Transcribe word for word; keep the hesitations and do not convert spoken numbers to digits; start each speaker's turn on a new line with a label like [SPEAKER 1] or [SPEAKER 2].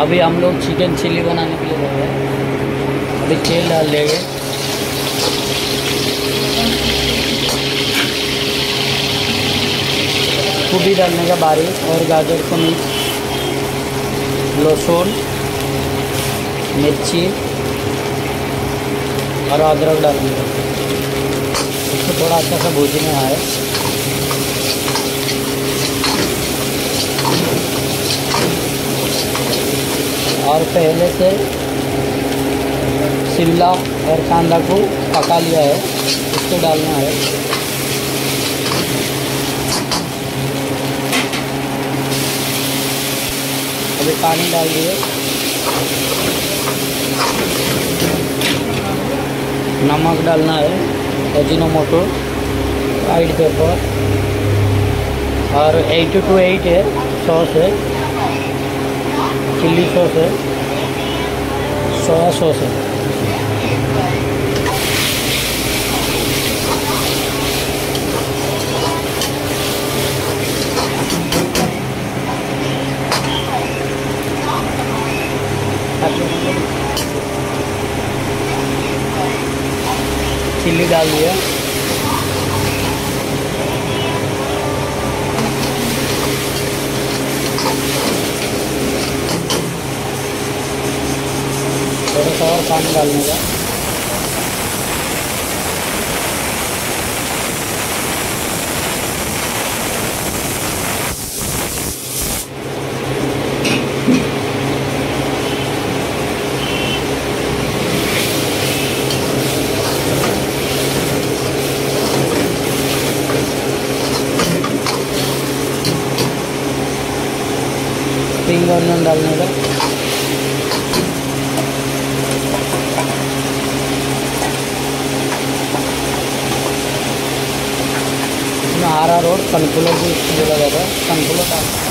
[SPEAKER 1] अभी हम लोग चिकन चिल्ली बनाने के लिए गए हैं। अभी तेल डाल देंगे। गोभी डालने का बारीक और गाजर को मिक्स, लहसुन, मिर्ची और अदरक डालने का। इसको थोड़ा अच्छा सा भूनना है। और पहले से शिमला और कांदा को पका लिया है, इसको डालना है। अभी पानी डाल दिए, नमक डालना है, अजीनोमोटो, वाइट पेपर और एट टू एट है सॉस है, चिल्ली सॉस है, सोया सॉस है। चिल्ली डाल दिया। थोड़ा सा और पानी डालने का। स्प्रिंग ऑनियन डालने का। इसमें आरा रोड कनफुलर भी इसको बोला जाता है, कनफुलर डालना।